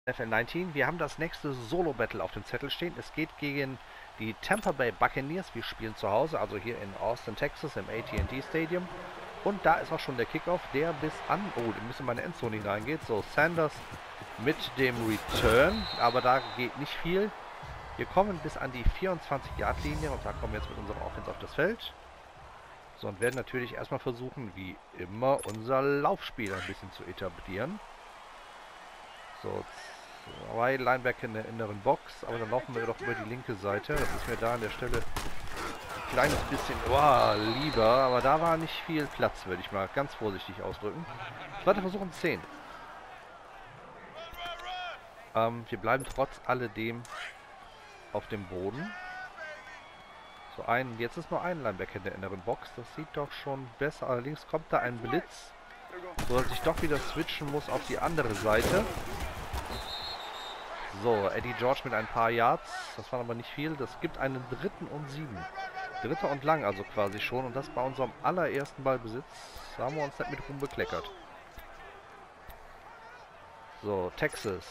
NFL 19. Wir haben das nächste Solo-Battle auf dem Zettel stehen. Es geht gegen die Tampa Bay Buccaneers. Wir spielen zu Hause, also hier in Austin, Texas, im AT&T Stadium. Und da ist auch schon der Kickoff, der bis an... Oh, der müssen in meine Endzone hineingeht. So, Sanders mit dem Return. Aber da geht nicht viel. Wir kommen bis an die 24-Yard-Linie und da kommen wir jetzt mit unserer Offense auf das Feld. So, und werden natürlich erstmal versuchen, wie immer, unser Laufspiel ein bisschen zu etablieren. So, 2 Linebacker in der inneren Box, aber dann laufen wir doch über die linke Seite. Das ist mir da an der Stelle ein kleines bisschen lieber, aber da war nicht viel Platz, würde ich mal ganz vorsichtig ausdrücken. Zweiter Versuch und 10. Wir bleiben trotz alledem auf dem Boden. So, jetzt ist nur ein Linebacker in der inneren Box. Das sieht doch schon besser. Allerdings kommt da ein Blitz, so dass ich doch wieder switchen muss auf die andere Seite. So, Eddie George mit ein paar Yards. Das waren aber nicht viel. Das gibt einen 3. und 7. 3. und lang also quasi schon. Und das bei unserem allerersten Ballbesitz. Da haben wir uns nicht mit rumbekleckert. So, Texas.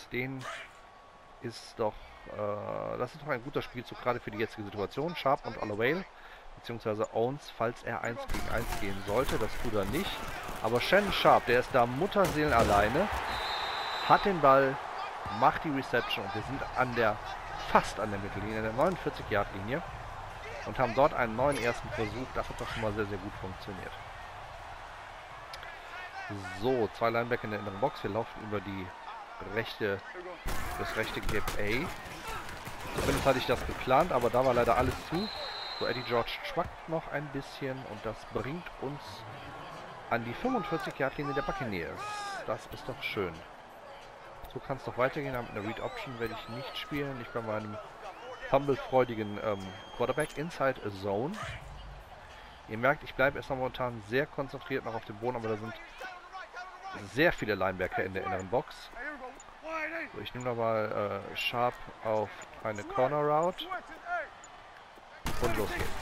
Das ist doch ein guter Spielzug, gerade für die jetzige Situation. Sharp und Holloway, beziehungsweise Owens, falls er 1 gegen 1 gehen sollte. Das tut er nicht. Aber Shannon Sharp, der ist da Mutterseelen alleine, hat den Ball, macht die Reception und wir sind fast an der Mittellinie, an der 49-Yard-Linie und haben dort einen neuen ersten Versuch. Das hat doch schon mal sehr, sehr gut funktioniert. So, 2 Linebacker in der inneren Box. Wir laufen über das rechte Gap A. Zumindest hatte ich das geplant, aber da war leider alles zu. So, Eddie George schwackt noch ein bisschen und das bringt uns an die 45-Yard-Linie der Buccaneers. Das ist doch schön. So kann es doch weitergehen. Mit einer Read Option werde ich nicht spielen. Ich bei meinem fumble-freudigen Quarterback Inside a Zone. Ihr merkt, ich bleibe erstmal momentan sehr konzentriert noch auf dem Boden, aber da sind sehr viele Linebacker in der inneren Box. So, ich nehme nochmal Sharp auf eine Corner Route. Und los geht's.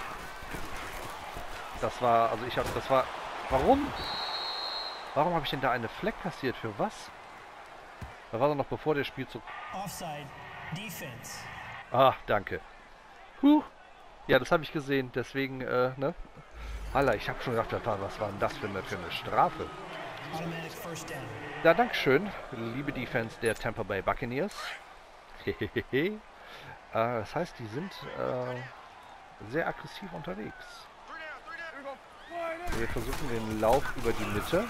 Warum? Warum habe ich denn da eine Flag kassiert? Für was? Da war doch noch bevor der Spielzug... Offside, Defense. Ah, danke. Ja, das habe ich gesehen, deswegen, ne? Alter, ich habe schon gedacht, was war denn das für eine Strafe? Ja, dankeschön, liebe Defense der Tampa Bay Buccaneers. Das heißt, die sind sehr aggressiv unterwegs. Wir versuchen den Lauf über die Mitte.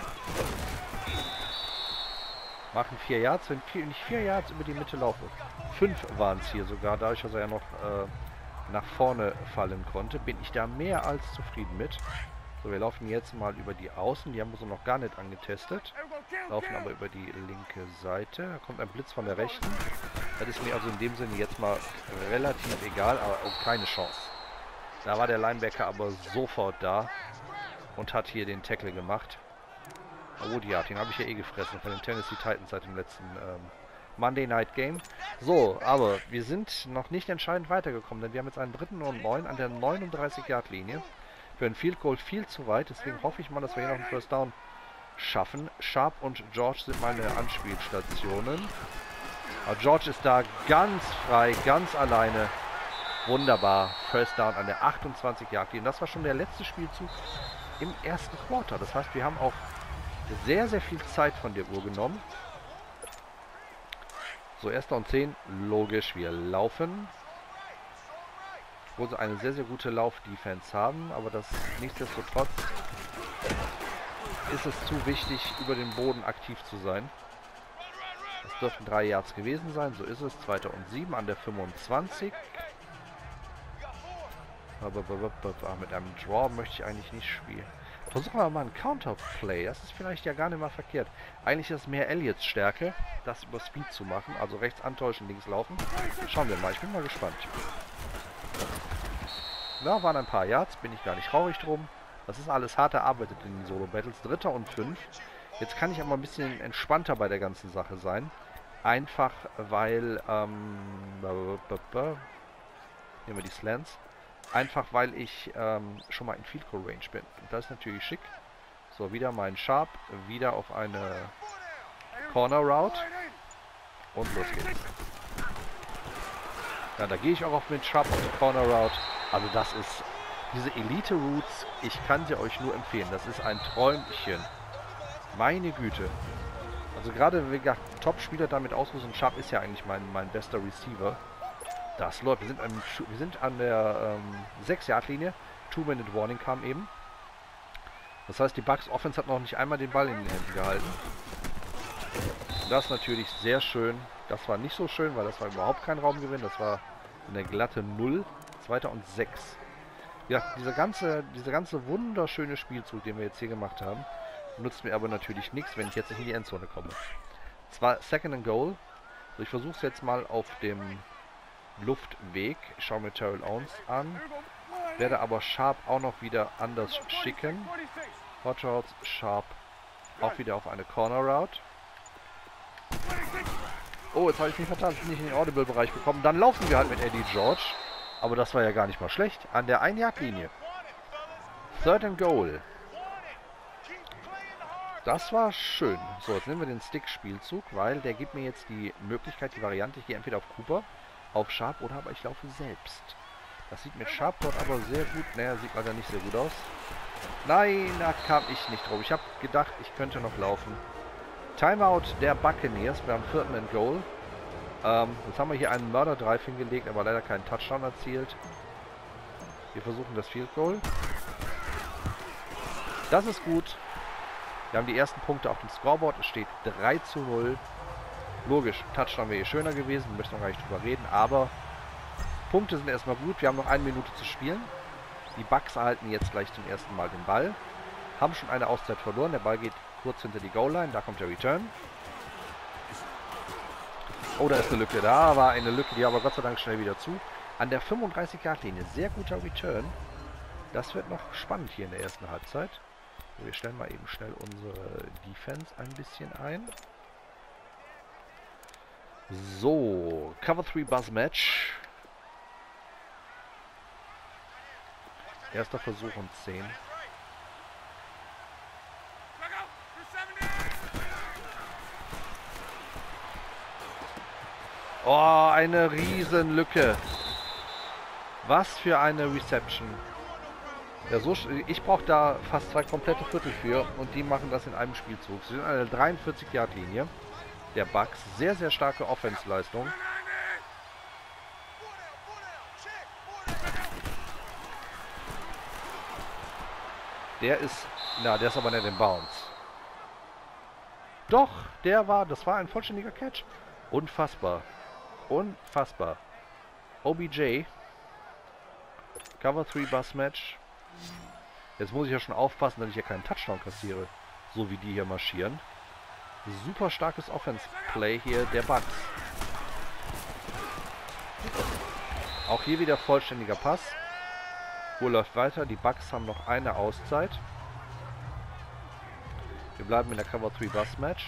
Machen 4 Yards, wenn ich 4 Yards über die Mitte laufe. 5 waren es hier sogar, dadurch, dass er ja noch nach vorne fallen konnte, bin ich da mehr als zufrieden mit. So, wir laufen jetzt mal über die Außen, die haben wir so noch gar nicht angetestet. Laufen aber über die linke Seite. Da kommt ein Blitz von der rechten. Das ist mir also in dem Sinne jetzt mal relativ egal, aber auch keine Chance. Da war der Linebacker aber sofort da und hat hier den Tackle gemacht. Oh, ja, den habe ich ja eh gefressen von den Tennessee Titans seit dem letzten Monday Night Game. So, aber wir sind noch nicht entscheidend weitergekommen, denn wir haben jetzt einen 3. und 9 an der 39-Yard-Linie. Für ein Field Goal viel zu weit, deswegen hoffe ich mal, dass wir hier noch einen First Down schaffen. Sharp und George sind meine Anspielstationen. Aber George ist da ganz frei, ganz alleine. Wunderbar. First Down an der 28-Yard-Linie. Das war schon der letzte Spielzug im ersten Quarter. Das heißt, wir haben auch sehr, sehr viel Zeit von der Uhr genommen. So, 1. und 10. Logisch, wir laufen. Wo sie eine sehr, sehr gute Lauf-Defense haben, aber das nichtsdestotrotz ist es zu wichtig, über den Boden aktiv zu sein. Das dürften 3 Yards gewesen sein, so ist es. 2. und 7 an der 25. Aber mit einem Draw möchte ich eigentlich nicht spielen. Versuchen wir mal ein Counterplay. Das ist vielleicht ja gar nicht mal verkehrt. Eigentlich ist es mehr Elliots Stärke, das über Speed zu machen. Also rechts antäuschen, links laufen. Schauen wir mal, ich bin mal gespannt. Da waren ein paar Yards, bin ich gar nicht traurig drum. Das ist alles hart erarbeitet in den Solo-Battles. 3. und 5. Jetzt kann ich aber ein bisschen entspannter bei der ganzen Sache sein. Einfach, weil, nehmen wir die Slants. Einfach, weil ich schon mal in Field Goal Range bin. Und das ist natürlich schick. So, wieder mein Sharp. Wieder auf eine Corner Route. Und los geht's. Ja, da gehe ich auch auf mit Sharp auf die Corner Route. Also das ist... Diese Elite Routes, ich kann sie euch nur empfehlen. Das ist ein Träumchen. Meine Güte. Also gerade, wie gesagt, Top-Spieler damit Ausrüstung. Sharp ist ja eigentlich mein bester Receiver. Das läuft. Wir sind an der 6-Yard-Linie. 2-Minute-Warning kam eben. Das heißt, die Bucks Offense hat noch nicht einmal den Ball in den Händen gehalten. Und das ist natürlich sehr schön. Das war nicht so schön, weil das war überhaupt kein Raumgewinn. Das war eine glatte 0. 2. und 6. Ja, dieser ganze wunderschöne Spielzug, den wir jetzt hier gemacht haben, nutzt mir aber natürlich nichts, wenn ich jetzt nicht in die Endzone komme. Zwar Second and Goal. Also ich versuche es jetzt mal auf dem Luftweg. Ich schaue mir Terrell Owens an. Werde aber Sharp auch noch wieder anders schicken. Hot Routes, Sharp auch wieder auf eine Corner Route. Oh, jetzt habe ich mich vertan, bin ich in den Audible-Bereich gekommen. Dann laufen wir halt mit Eddie George. Aber das war ja gar nicht mal schlecht. An der 1-Yard-Linie. Third and Goal. Das war schön. So, jetzt nehmen wir den Stick-Spielzug, weil der gibt mir jetzt die Möglichkeit, die Variante, ich gehe entweder auf Cooper, auf Sharp oder aber ich laufe selbst. Das sieht mit Sharp dort aber sehr gut. Naja, sieht leider nicht sehr gut aus. Nein, da kam ich nicht drauf. Ich habe gedacht, ich könnte noch laufen. Timeout der Buccaneers beim 4. and Goal. Jetzt haben wir hier einen Mörder-Drive hingelegt, aber leider keinen Touchdown erzielt. Wir versuchen das Field Goal. Das ist gut. Wir haben die ersten Punkte auf dem Scoreboard. Es steht 3:0. Logisch, Touchdown wäre schöner gewesen. Wir möchten noch gar nicht drüber reden, aber Punkte sind erstmal gut. Wir haben noch 1 Minute zu spielen. Die Bucks erhalten jetzt gleich zum ersten Mal den Ball. Haben schon eine Auszeit verloren. Der Ball geht kurz hinter die Goal-Line. Da kommt der Return. Oh, da ist eine Lücke. Da war eine Lücke, die aber Gott sei Dank schnell wieder zu. An der 35-Yard-Linie. Sehr guter Return. Das wird noch spannend hier in der ersten Halbzeit. Wir stellen mal eben schnell unsere Defense ein bisschen ein. So, Cover 3 Buzz Match. Erster Versuch und 10. Oh, eine Riesenlücke. Was für eine Reception. Ja, so, ich brauche da fast 2 komplette Viertel für und die machen das in einem Spielzug. Sie sind an der 43-Yard-Linie der Bucks. Sehr, sehr starke Offense-Leistung. Der ist aber nicht im Bounce. Doch, das war ein vollständiger Catch. Unfassbar. Unfassbar. OBJ. Cover 3 Bus Match. Jetzt muss ich ja schon aufpassen, dass ich hier keinen Touchdown kassiere. So wie die hier marschieren. Super starkes Offense-Play hier der Bucks. Auch hier wieder vollständiger Pass. Uhr läuft weiter. Die Bucks haben noch eine Auszeit. Wir bleiben in der Cover 3 Bus Match.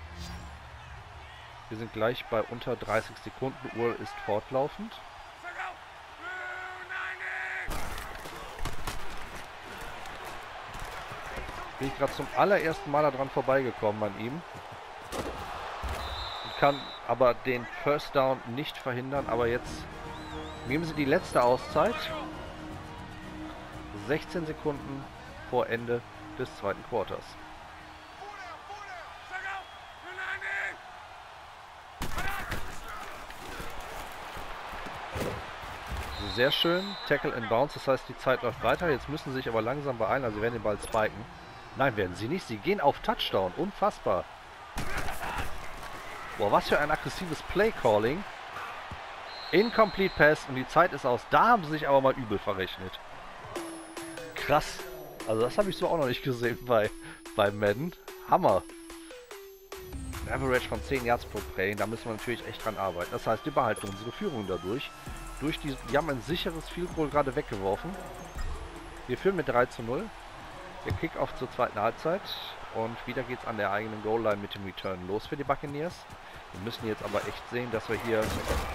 Wir sind gleich bei unter 30 Sekunden. Uhr ist fortlaufend. Bin ich gerade zum allerersten Mal daran vorbeigekommen an ihm. Ich kann aber den First Down nicht verhindern. Aber jetzt nehmen sie die letzte Auszeit. 16 Sekunden vor Ende des zweiten Quarters. Sehr schön. Tackle and Bounce, das heißt, die Zeit läuft weiter. Jetzt müssen sie sich aber langsam beeilen. Also sie werden den Ball spiken. Nein, werden sie nicht. Sie gehen auf Touchdown. Unfassbar. Boah, was für ein aggressives Play-Calling. Incomplete Pass und die Zeit ist aus. Da haben sie sich aber mal übel verrechnet. Krass. Also das habe ich so auch noch nicht gesehen bei Madden. Hammer. Ein Average von 10 Yards pro Play. Da müssen wir natürlich echt dran arbeiten. Das heißt, wir behalten unsere Führung dadurch. Die haben ein sicheres Field Goal gerade weggeworfen. Wir führen mit 3:0. Der Kickoff zur zweiten Halbzeit. Und wieder geht es an der eigenen Goal-Line mit dem Return los für die Buccaneers. Wir müssen jetzt aber echt sehen, dass wir hier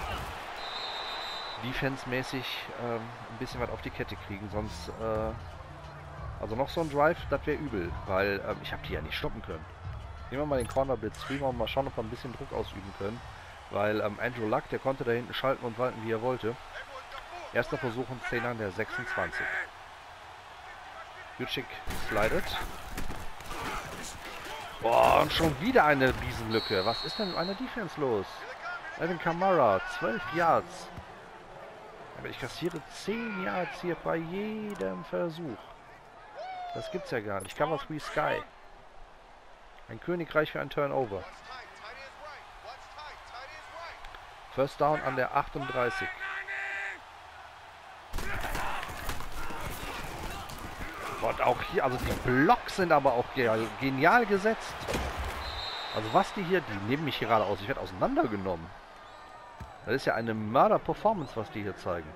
defense-mäßig ein bisschen was auf die Kette kriegen. Sonst, also noch so ein Drive, das wäre übel. Weil ich habe die ja nicht stoppen können. Nehmen wir mal den Corner Blitz rüber und mal schauen, ob wir ein bisschen Druck ausüben können. Weil Andrew Luck, der konnte da hinten schalten und walten, wie er wollte. Erster Versuch und 10 an der 26. Jucic slidet. Boah, und schon wieder eine Riesenlücke. Was ist denn mit einer Defense los? Alvin Kamara, 12 Yards. Aber ich kassiere 10 Yards hier bei jedem Versuch. Das gibt's ja gar nicht. Cover 3 Sky. Ein Königreich für ein Turnover. First Down an der 38. Und auch hier, also die Blocks sind aber auch genial gesetzt. Also was die nehmen mich hier gerade aus. Ich werde auseinandergenommen. Das ist ja eine Mörder-Performance, was die hier zeigen.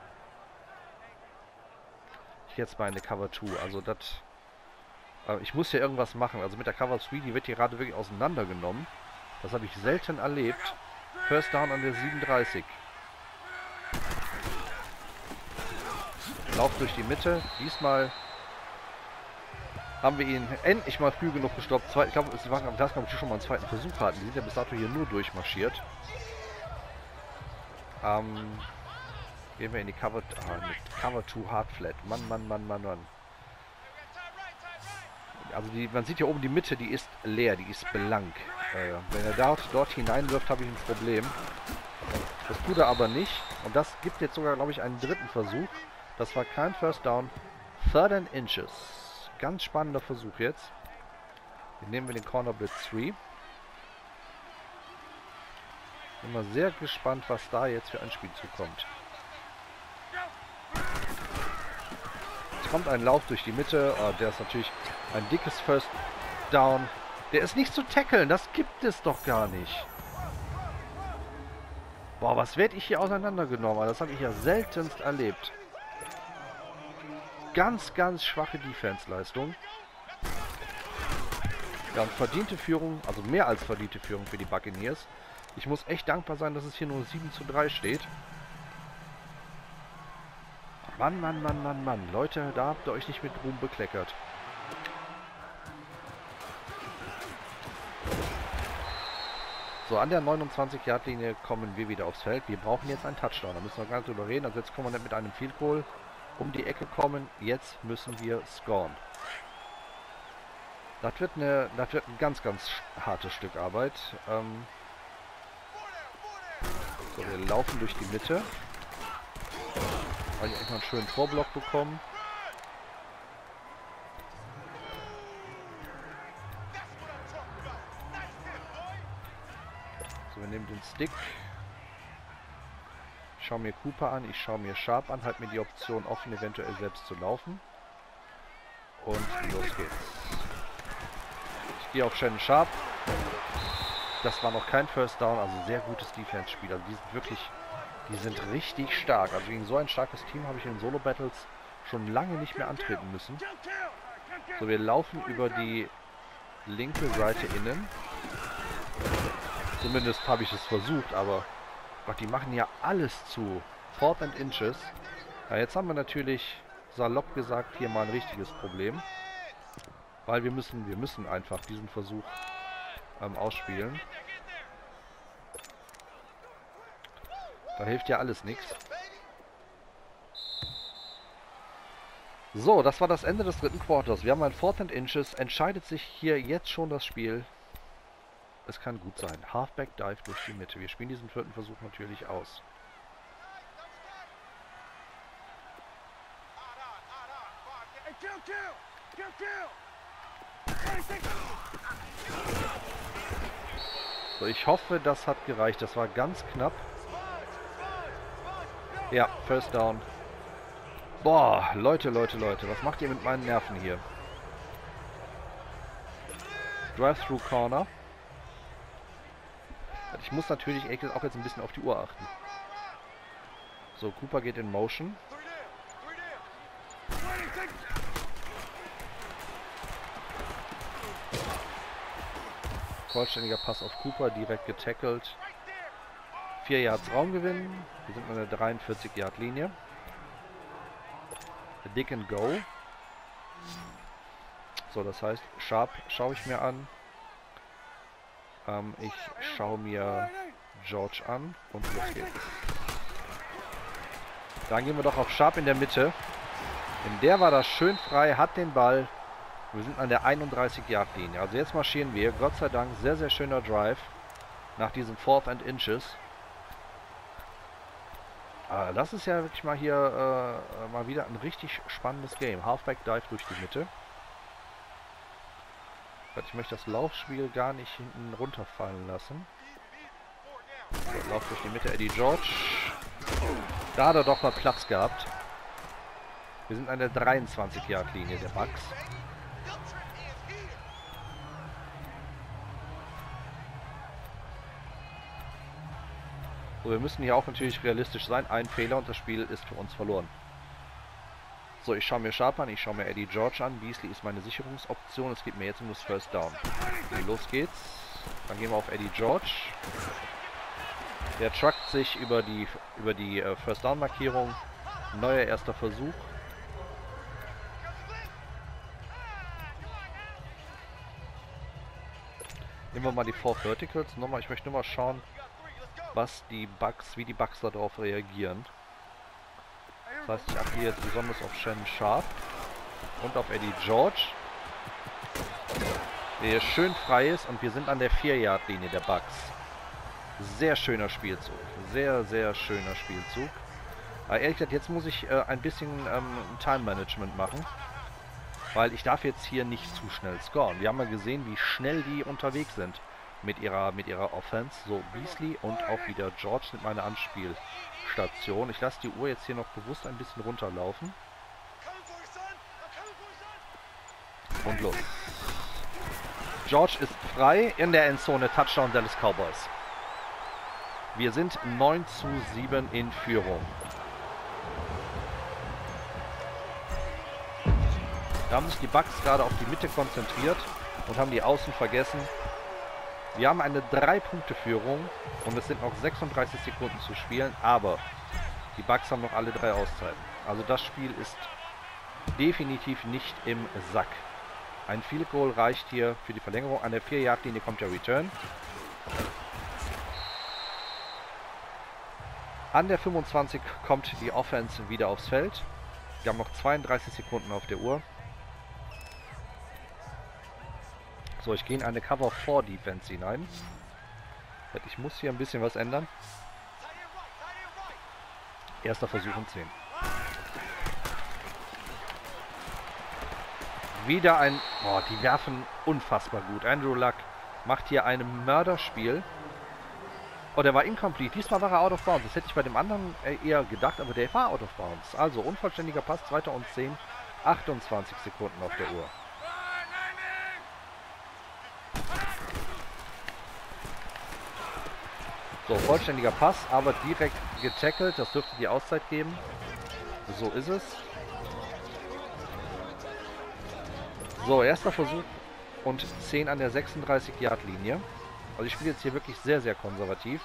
Jetzt mal eine Cover 2. Also das... ich muss hier irgendwas machen. Also mit der Cover 3, die wird hier gerade wirklich auseinandergenommen. Das habe ich selten erlebt. First Down an der 37. Lauf durch die Mitte. Diesmal haben wir ihn endlich mal früh genug gestoppt. Ich glaube, es war am Tag, ob wir schon mal einen zweiten Versuch hatten. Die sind ja bis dato hier nur durchmarschiert. Gehen wir in die Cover... mit Cover 2 Hard Flat. Mann. Also man sieht hier oben die Mitte, die ist leer, die ist blank. Wenn er dort hineinwirft, habe ich ein Problem. Das tut er aber nicht. Und das gibt jetzt sogar, glaube ich, einen dritten Versuch. Das war kein First Down. 3rd and Inches. Ganz spannender Versuch jetzt. Hier nehmen wir den Corner Blitz 3. Bin mal sehr gespannt, was da jetzt für ein Spielzug kommt. Es kommt ein Lauf durch die Mitte. Oh, der ist natürlich ein dickes First Down. Der ist nicht zu tackeln. Das gibt es doch gar nicht. Boah, was werde ich hier auseinandergenommen? Das habe ich ja seltenst erlebt. Ganz schwache Defense-Leistung. Ja, und verdiente Führung, also mehr als verdiente Führung für die Buccaneers. Ich muss echt dankbar sein, dass es hier nur 7:3 steht. Mann. Leute, da habt ihr euch nicht mit Ruhm bekleckert. So, an der 29-Yard-Linie kommen wir wieder aufs Feld. Wir brauchen jetzt einen Touchdown. Da müssen wir gar nicht drüber reden. Also jetzt können wir nicht mit einem Field Goal um die Ecke kommen. Jetzt müssen wir scoren. Das wird ein ganz hartes Stück Arbeit. So, wir laufen durch die Mitte. Habe ich echt mal einen schönen Vorblock bekommen. So, wir nehmen den Stick. Ich schaue mir Cooper an, ich schaue mir Sharp an, halt mir die Option offen, eventuell selbst zu laufen. Und los geht's. Ich gehe auf Shannon Sharp. Das war noch kein First Down, also sehr gutes Defense-Spiel. Also die sind richtig stark. Also gegen so ein starkes Team habe ich in Solo-Battles schon lange nicht mehr antreten müssen. So, wir laufen über die linke Seite innen. Zumindest habe ich es versucht, aber Gott, die machen ja alles zu. 4th and Inches. Ja, jetzt haben wir natürlich, salopp gesagt, hier mal ein richtiges Problem. Weil wir müssen einfach diesen Versuch ausspielen. Da hilft ja alles nichts. So, das war das Ende des dritten Quarters. Wir haben ein 4th and Inches. Entscheidet sich hier jetzt schon das Spiel. Es kann gut sein. Halfback Dive durch die Mitte. Wir spielen diesen vierten Versuch natürlich aus. So, ich hoffe, das hat gereicht. Das war ganz knapp. Ja, First Down. Boah, Leute, was macht ihr mit meinen Nerven hier? Drive-Through Corner. Ich muss natürlich auch jetzt ein bisschen auf die Uhr achten. So, Cooper geht in Motion. Vollständiger Pass auf Cooper, direkt getackelt. 4 Yards Raumgewinn. Wir sind an der 43-Yard-Linie. Dick and Go. So, das heißt, Sharp schaue ich mir an. Ich schaue mir George an und los geht's. Dann gehen wir doch auf Sharp in der Mitte. In der war das schön frei, hat den Ball. Wir sind an der 31-Yard-Linie. Also jetzt marschieren wir. Gott sei Dank, sehr, sehr schöner Drive. Nach diesem 4th and Inches. Das ist ja wirklich mal hier mal wieder ein richtig spannendes Game. Halfback Dive durch die Mitte. Ich möchte das Laufspiel gar nicht hinten runterfallen lassen. So, Lauf durch die Mitte, Eddie George. Da hat er doch mal Platz gehabt. Wir sind an der 23-Yard-Linie der Bucks. So, wir müssen hier auch natürlich realistisch sein. Ein Fehler und das Spiel ist für uns verloren. So, ich schaue mir Sharp an, ich schaue mir Eddie George an. Beasley ist meine Sicherungsoption. Es geht mir jetzt um das First Down. Okay, los geht's. Dann gehen wir auf Eddie George. Der truckt sich über die First Down Markierung. Neuer erster Versuch. Nehmen wir mal die 4 Verticals. Nochmal, ich möchte nur mal schauen, wie die Bucks darauf reagieren. Das heißt, ich agiere jetzt besonders auf Shannon Sharp und auf Eddie George, der hier schön frei ist, und wir sind an der 4-Yard-Linie der Bucks. Sehr schöner Spielzug. Sehr, sehr schöner Spielzug. Ehrlich gesagt, jetzt muss ich ein bisschen Time-Management machen, weil ich darf jetzt hier nicht zu schnell scoren. Wir haben ja gesehen, wie schnell die unterwegs sind mit ihrer Offense. So, Beasley und auch wieder George sind meine Anspielstation. Ich lasse die Uhr jetzt hier noch bewusst ein bisschen runterlaufen. Und los. George ist frei in der Endzone. Touchdown Dallas Cowboys. Wir sind 9:7 in Führung. Da haben sich die Bucks gerade auf die Mitte konzentriert und haben die Außen vergessen. Wir haben eine 3-Punkte-Führung und es sind noch 36 Sekunden zu spielen, aber die Bucks haben noch alle 3 Auszeiten. Also das Spiel ist definitiv nicht im Sack. Ein Field Goal reicht hier für die Verlängerung. An der 4-Yard-Linie kommt der Return. An der 25 kommt die Offense wieder aufs Feld. Wir haben noch 32 Sekunden auf der Uhr. So, ich gehe in eine Cover 4 Defense hinein. Ich muss hier ein bisschen was ändern. Erster Versuch und 10. Wieder ein... Oh, die werfen unfassbar gut. Andrew Luck macht hier ein Mörderspiel. Oh, der war incomplete. Diesmal war er out of bounds. Das hätte ich bei dem anderen eher gedacht, aber der war out of bounds. Also, unvollständiger Pass, 2. und 10. 28 Sekunden auf der Uhr. So, vollständiger Pass, aber direkt getackelt. Das dürfte die Auszeit geben. So ist es. So, erster Versuch und 10 an der 36-Yard-Linie. Also ich spiele jetzt hier wirklich sehr, sehr konservativ.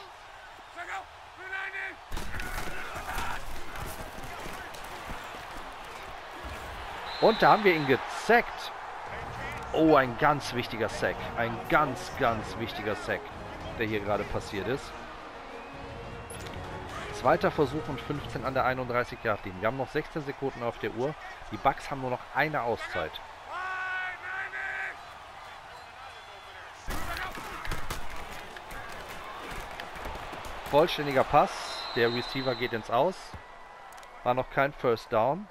Und da haben wir ihn gesackt. Oh, ein ganz wichtiger Sack. Ein ganz, ganz wichtiger Sack, der hier gerade passiert ist. Zweiter Versuch und 15 an der 31-Yard-Linie. Wir haben noch 16 Sekunden auf der Uhr. Die Bucks haben nur noch eine Auszeit. Vollständiger Pass. Der Receiver geht ins Aus. War noch kein First Down.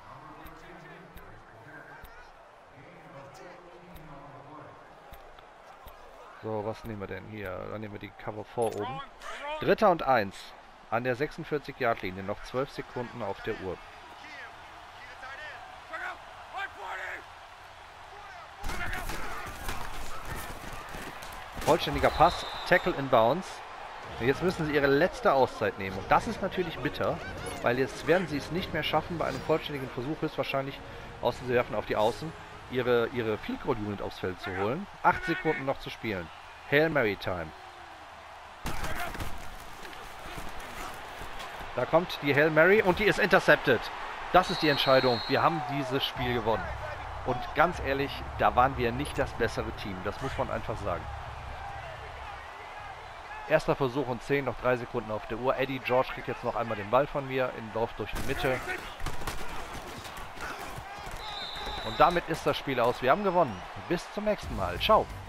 So, was nehmen wir denn hier? Dann nehmen wir die Cover 4 oben. 3. und 1. An der 46-Yard-Linie. Noch 12 Sekunden auf der Uhr. Vollständiger Pass. Tackle in Bounds. Jetzt müssen sie ihre letzte Auszeit nehmen. Und das ist natürlich bitter, weil jetzt werden sie es nicht mehr schaffen, bei einem vollständigen Versuch höchstwahrscheinlich, außer sie werfen auf die Außen, ihre Field Goal Unit aufs Feld zu holen. 8 Sekunden noch zu spielen. Hail Mary Time. Da kommt die Hail Mary und die ist intercepted. Das ist die Entscheidung. Wir haben dieses Spiel gewonnen. Und ganz ehrlich, da waren wir nicht das bessere Team. Das muss man einfach sagen. Erster Versuch und 10, noch 3 Sekunden auf der Uhr. Eddie George kriegt jetzt noch einmal den Ball von mir in Lauf durch die Mitte. Und damit ist das Spiel aus. Wir haben gewonnen. Bis zum nächsten Mal. Ciao.